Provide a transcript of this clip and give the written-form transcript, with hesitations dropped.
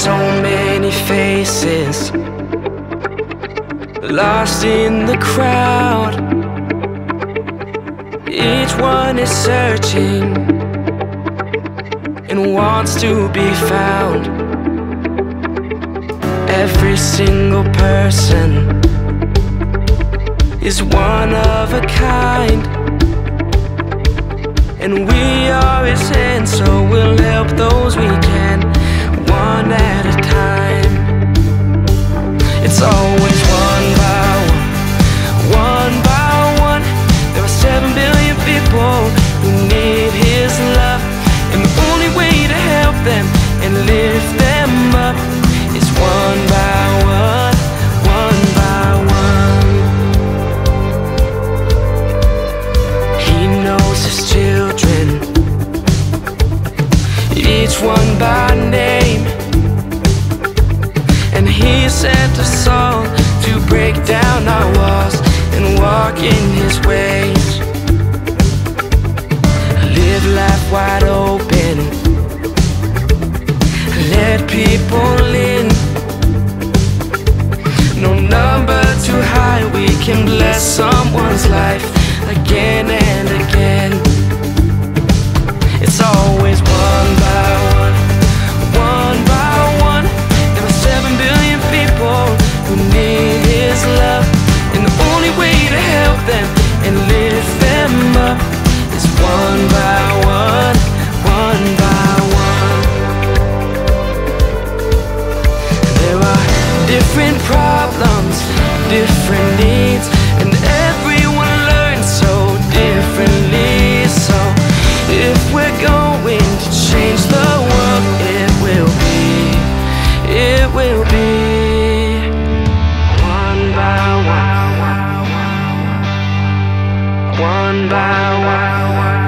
so many faces lost in the crowd. Each one is searching and wants to be found. Every single person is one of a kind, and we are his hands, so we'll help those we can, one at a time. It's always one by one. There are 7 billion people who need his love, and the only way to help them and lift them up is one by one, one by one. He knows his children, each one by name, and he sent us all to break down our walls and walk in his ways. Live life wide open, let people in. No number too high, we can bless someone's life again and again. It's always one by one, one by one. There are 7 billion people who need his love, and the only way to help them and lift them up is one by one, one by one. There are different problems, different needs, and everyone learns so differently. So if we're going to change the world, it will be one by one, one by one.